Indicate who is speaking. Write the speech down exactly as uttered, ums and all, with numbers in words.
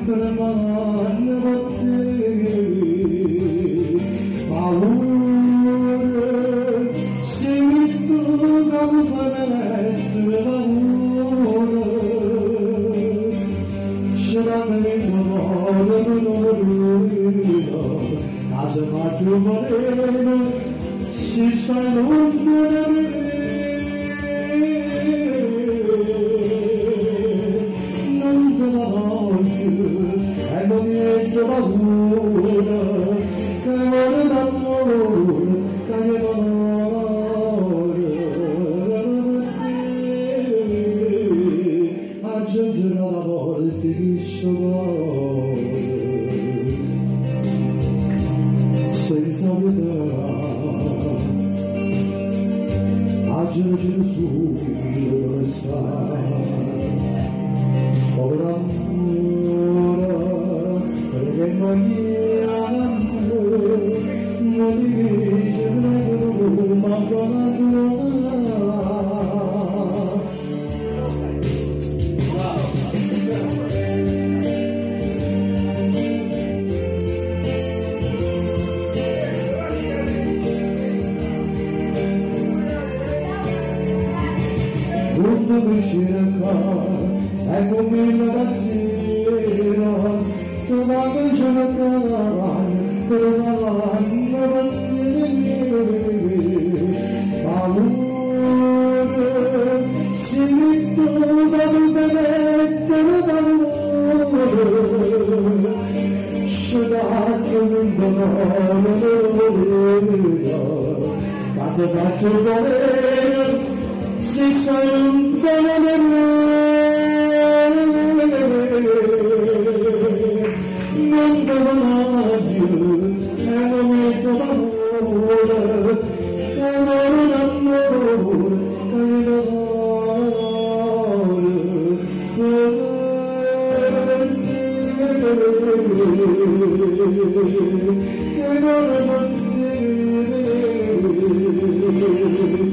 Speaker 1: senza pietà, aggiungere subito e povera amore, perché non mi amo, non mi dice ma tutto vicino qua, eccomi ragazzino, trovavo il giorno cavallo, trovando battini, paura, si ritorna di vedere d'amore, scedato in dolore, casa faccio volere, si sei un bene non devono più è un momento d'amore amore d'amore che non